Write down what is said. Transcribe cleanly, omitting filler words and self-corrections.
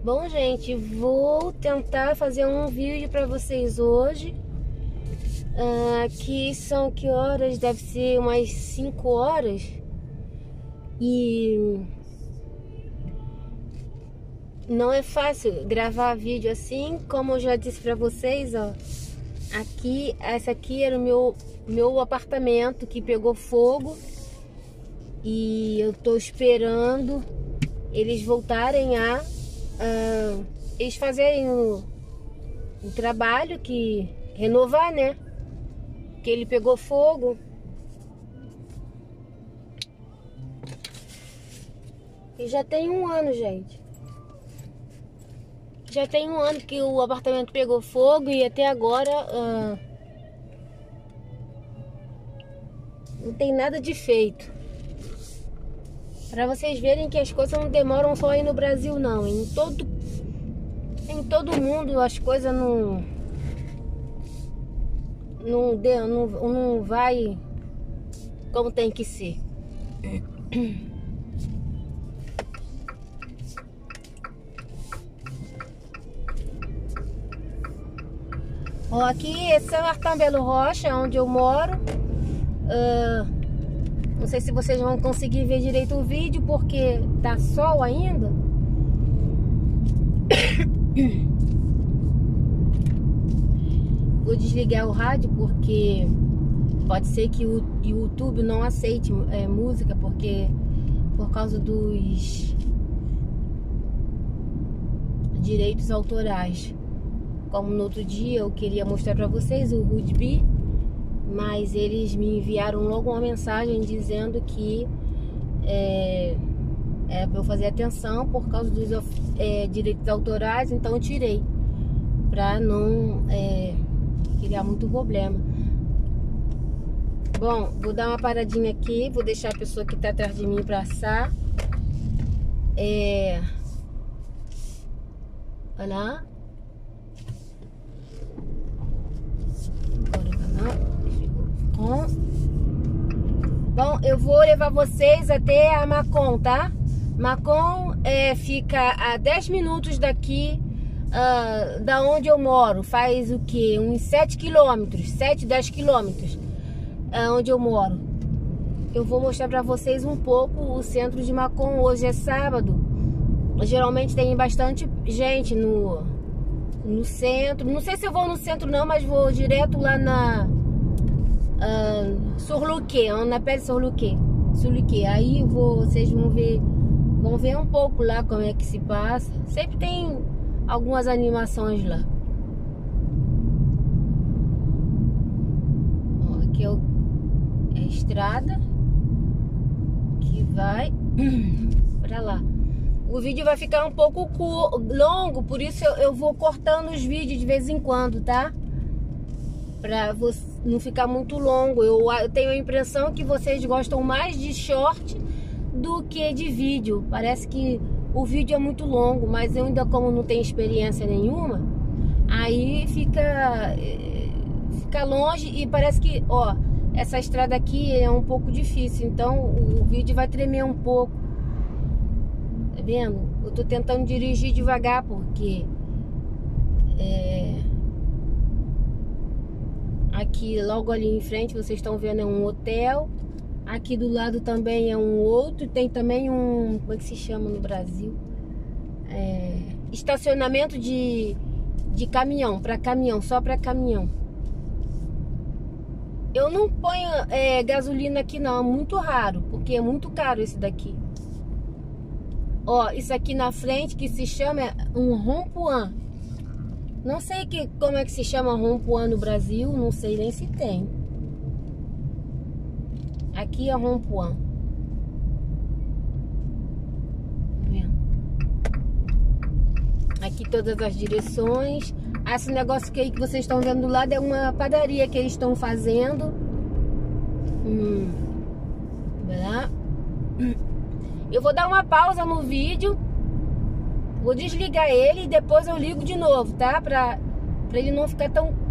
Bom, gente, vou tentar fazer um vídeo para vocês hoje. Aqui são que horas? Deve ser umas 5 horas. E não é fácil gravar vídeo assim, como eu já disse para vocês, ó. Essa aqui era o meu apartamento que pegou fogo. E eu tô esperando eles voltarem eles fazerem o trabalho que renovar, né? Que ele pegou fogo. E já tem um ano, gente. Já tem um ano que o apartamento pegou fogo e até agora não tem nada de feito. Para vocês verem que as coisas não demoram só aí no Brasil, não. Em todo mundo as coisas não vai como tem que ser. Ó, aqui esse é o Martão Belo Rocha, onde eu moro. Não sei se vocês vão conseguir ver direito o vídeo, porque tá sol ainda. Vou desligar o rádio, porque pode ser que o YouTube não aceite música, porque por causa dos direitos autorais. Como no outro dia eu queria mostrar para vocês o Rugby, mas eles me enviaram logo uma mensagem dizendo que é para eu fazer atenção por causa dos direitos autorais, então eu tirei, para não criar muito problema. Bom, vou dar uma paradinha aqui, vou deixar a pessoa que está atrás de mim passar. Olha lá. Bom, eu vou levar vocês até a Macon, tá? Macon fica a 10 minutos daqui, da onde eu moro. Faz o que? Uns 7 quilômetros, 7, 10 quilômetros, onde eu moro. Eu vou mostrar pra vocês um pouco o centro de Macon. Hoje é sábado. Geralmente tem bastante gente no centro. Não sei se eu vou no centro não, mas vou direto lá na Surluquê, on appelle Surluquê. Aí vocês vão ver um pouco lá como é que se passa. Sempre tem algumas animações lá. Ó, aqui é a estrada que vai pra lá. O vídeo vai ficar um pouco longo, por isso eu vou cortando os vídeos de vez em quando, tá? Pra não ficar muito longo. Eu tenho a impressão que vocês gostam mais de short do que de vídeo. Parece que o vídeo é muito longo, mas eu ainda, como não tenho experiência nenhuma, aí fica longe e parece que, ó, essa estrada aqui é um pouco difícil, então o vídeo vai tremer um pouco. Tá vendo? Eu tô tentando dirigir devagar porque aqui logo ali em frente vocês estão vendo é um hotel. Aqui do lado também é um outro. Tem também um, como é que se chama no Brasil? Estacionamento de caminhão, para caminhão, só para caminhão. Eu não ponho gasolina aqui não, é muito raro, porque é muito caro esse daqui. Ó, isso aqui na frente que se chama um rond-point. Não sei como é que se chama rond-point no Brasil, não sei nem se tem. Aqui é rond-point. Tá vendo? Aqui todas as direções. Esse negócio que vocês estão vendo do lado é uma padaria que eles estão fazendo. Vai lá. Eu vou dar uma pausa no vídeo. Vou desligar ele e depois eu ligo de novo, tá? Pra ele não ficar tão